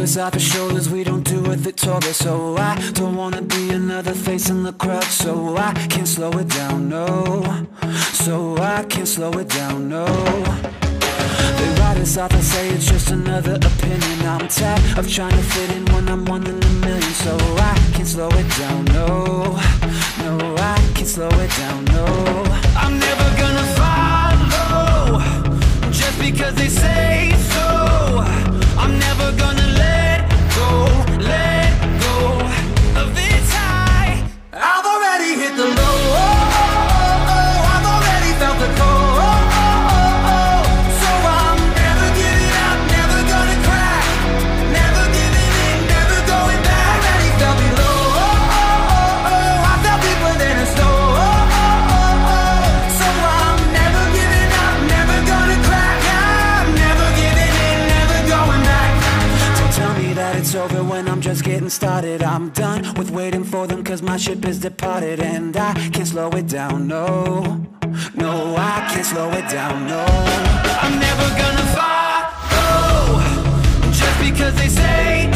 us off our shoulders, we don't do what they told us. So I don't wanna be another face in the crowd. So I can't slow it down, no. So I can't slow it down, no. They write us off and say it's just another opinion. I'm tired of trying to fit in when I'm one in a million. So I can't slow it down, no. No, I can't slow it down, no. I'm never gonna follow just because they say so. I'm never gonna let go of this high. I've already hit the low. I've already felt the cold. So I'm never giving up, never gonna crack, never giving in, never going back. Already felt below. I felt deeper than a stone. So I'm never giving up, never gonna crack. I'm never giving in, never going back. Don't tell me that it's over when I'm just getting started. I'm done with waiting for them, cause my ship is departed. And I can't slow it down, no. No, I can't slow it down, no. I'm never gonna follow just because they say